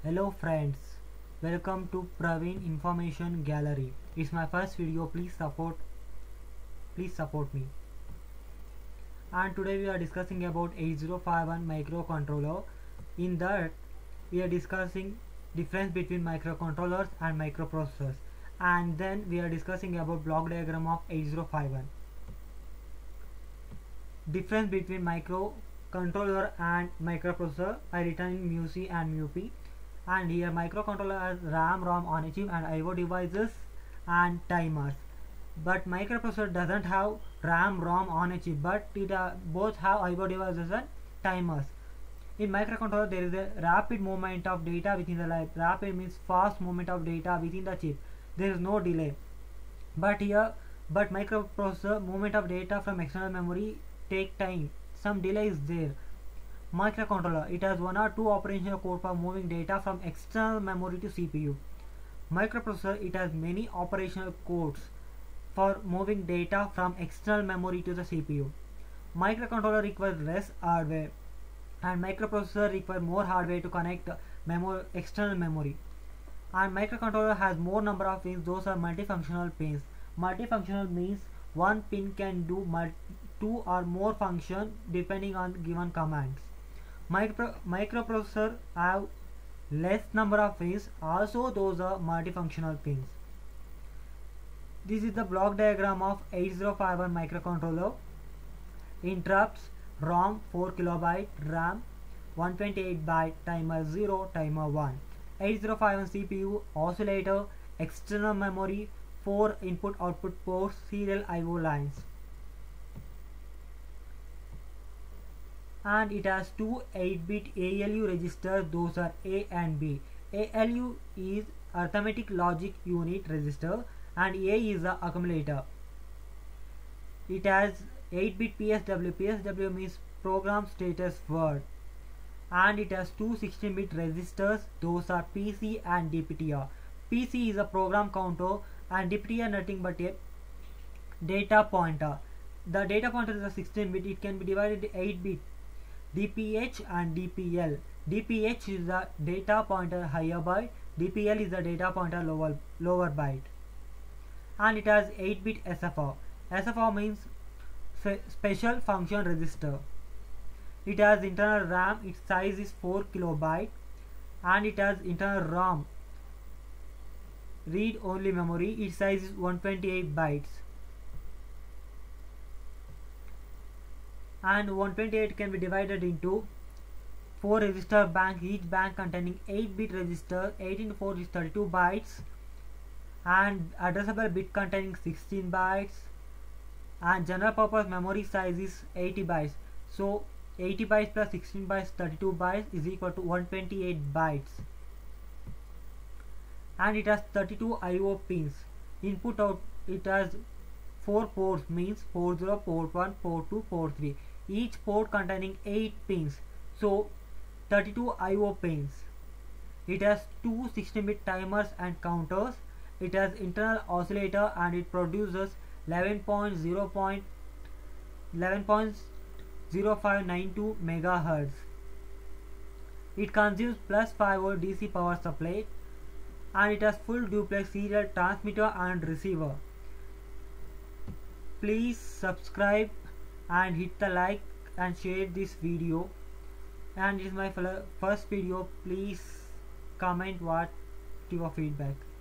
Hello friends, welcome to Praveen Information Gallery. It's my first video. Please support me. And today we are discussing about 8051 microcontroller. In that we are discussing difference between microcontrollers and microprocessors, and then we are discussing about block diagram of 8051. Difference between microcontroller and microprocessor I written in MUC and MUP. And here microcontroller has RAM, ROM on a chip and I/O devices and timers. But microprocessor doesn't have RAM, ROM on a chip, but it both have I/O devices and timers. In microcontroller there is a rapid movement of data within the chip. Rapid means fast movement of data within the chip. There is no delay. But microprocessor movement of data from external memory take time. Some delay is there. Microcontroller, it has one or two operational code for moving data from external memory to CPU. Microprocessor, it has many operational codes for moving data from external memory to the CPU. Microcontroller requires less hardware and microprocessor require more hardware to connect external memory. And microcontroller has more number of pins. Those are multifunctional pins. Multifunctional means one pin can do two or more function depending on given commands. Microprocessor have less number of pins, also those are multifunctional pins. This is the block diagram of 8051 microcontroller. Interrupts: ROM 4 KB, RAM 128 byte, timer 0, timer 1. 8051 CPU, oscillator, external memory, 4 input output ports, serial I/O lines. And it has two 8-bit ALU registers. Those are A and B. ALU is arithmetic logic unit register and A is the accumulator. It has 8-bit PSW. PSW means program status word. And it has two 16-bit registers. Those are PC and DPTR. PC is a program counter and DPTR nothing but a data pointer. The data pointer is a 16-bit. It can be divided into 8-bit. DPH and DPL. DPH is the data pointer higher byte. DPL is the data pointer lower byte. And it has 8-bit SFR. SFR means special function register. It has internal RAM. Its size is 4 KB. And it has internal ROM, read only memory. Its size is 128 bytes. And 128 can be divided into 4 register bank, each bank containing 8-bit register. 8 into 4 is 32 bytes, and addressable bit containing 16 bytes, and general purpose memory size is 80 bytes. So 80 bytes plus 16 bytes, 32 bytes is equal to 128 bytes. And it has 32 I/O pins. Input out, it has 4 ports, means port 0, port 1, port 2, port 3. Each port containing 8 pins, so 32 I/O pins. It has two 16-bit timers and counters. It has internal oscillator and it produces 11.0592 MHz. It consumes plus 5 volt DC power supply, and it has full duplex serial transmitter and receiver. Please subscribe and hit the like and share this video. And it is my first video. Please comment what your feedback.